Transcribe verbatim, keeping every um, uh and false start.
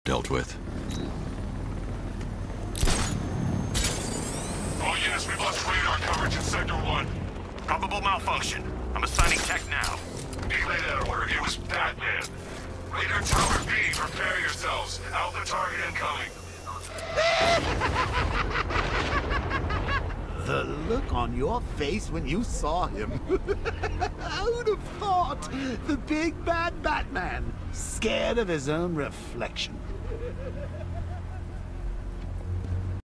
dealt with. All units, we've lost radar coverage in Sector one. Probable malfunction. I'm assigning tech now. Relay that order. It was Batman. Radar Tower B, prepare yourselves. Alpha target incoming. The look on your face when you saw him. Who'd have thought? The big bad Batman, scared of his own reflection.